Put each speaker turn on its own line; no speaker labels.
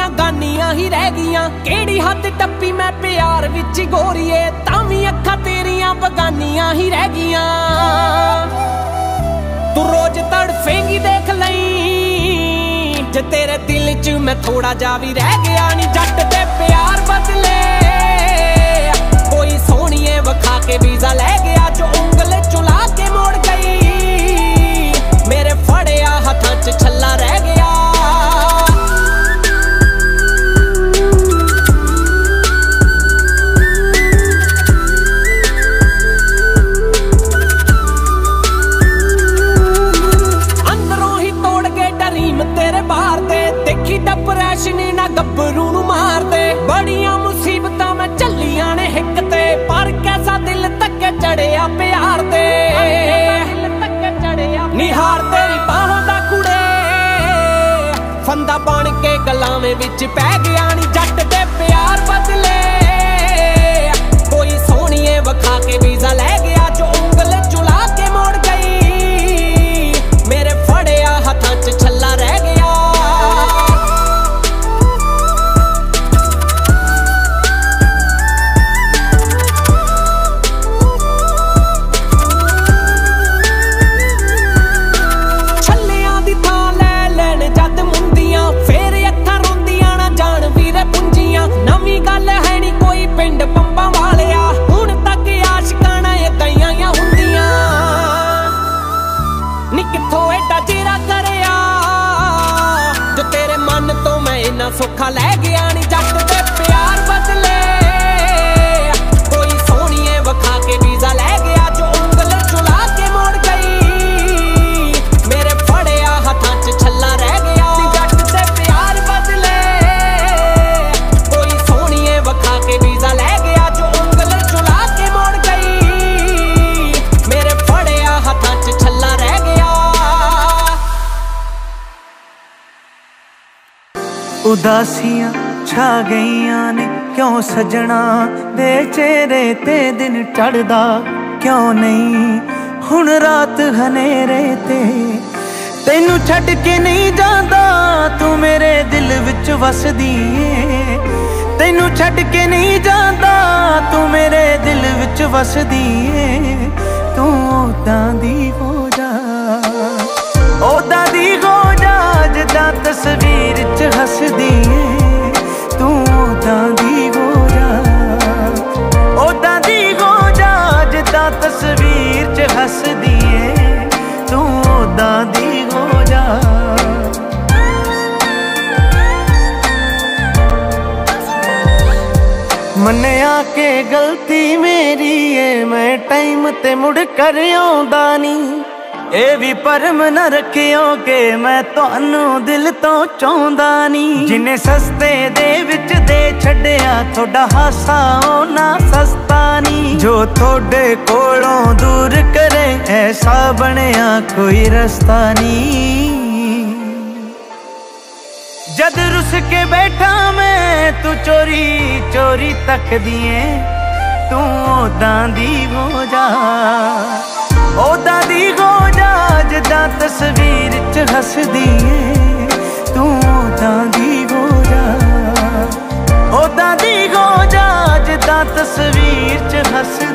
गानियां ही रह गईयां। केड़ी हद टप्पी मैं प्यार विच गोरीए, तां वी अखां तेरियां बगानियां ही रह गईयां। तू रोज तड़फेंगी देख लई, जे तेरे दिल च मैं थोड़ा जा भी रह गया नी। जट दे प्यार बदले कोई सोहणीए वखा के वीजा लै गया, जो उंगल चुला के मोड़ गई मेरे फड़िया हथां च छल्ला रह गया। अंदरों ही तोड़ के डरीम तेरे बाहर दे, देखी डिप्रेशन ना गब्बरू नू मार दे। बड़ियां मुसीबतां मैं झल्लियां ने हिक ते, पर कैसा दिल तक चढ़िया प्यार दे। निहार तेरी बाहों दा कुड़े फंदा बन के गलावे विच पै गया नी। जट दे प्यार बदले कोई सोहणीए वखा के वीजा लै गया, जो उंगल चुला के मोड़ गई मेरे फड़िया हथां च छल्ला रह गया। पिंड पंपा वालिया हुण तक आशिकाना गईयां हुंदियां नी। किथों एडा चेरा करया जो तेरे मन तो मैं इन्ना सौखा लै गया नी। जट दे प्यार बदले कोई सोहणीए वखा के वीजा लै गया, जो उंगल चुला के मोड़ गई मेरे फड़िया हथां च छल्ला रह गया। जट दे प्यार बदले कोई सोहणीए वखा के वीजा लै गया, जो उंगल चुला के मोड़ गई मेरे फड़िया हथां च छल्ला रह गया।
उदासियां छा गईयां ने क्यों सजना दे चेहरे ते दिन चढ़दा क्यों नहीं हुण रात हनेरे ते। तैनू छड्ड के नहीं जांदा तू मेरे दिल विच वसदी ऐ, तैनू छड्ड के नहीं जांदा तू मेरे दिल विच वसदी ऐ। तू ओदां दी हो जा, ओदां दी हो जा जिद्दां तस्वीर च हसदी ऐ। तू ओदां दी हो जा, ओदां दी हो जा जिद्दां तस्वीर च हसदी ऐ। तू ओदां दी हो जा। मन्निया के गलती मेरी है, मैं टाइम ते मुड़ कर आउंदा नी। ए भी भरम न रखियो कि मैं तुहानू दिल तो चाहुंदा नी। जिन्ने सस्ते दे विच दे छड्डिया थोड़ा हासा ओना सस्ता नी। जो थोड़े कोलों दूर करे ऐसा बनिया कोई रस्ता नी। जद रुस के बैठा मैं तू चोरी चोरी तक दिए, तू ओदां दी हो जा, ओदां दी हो जा जिद्दां तस्वीर च हसदी ऐ। तू ओदां दी हो जा, ओदां दी हो जा जिद्दां तस्वीर च हसदी।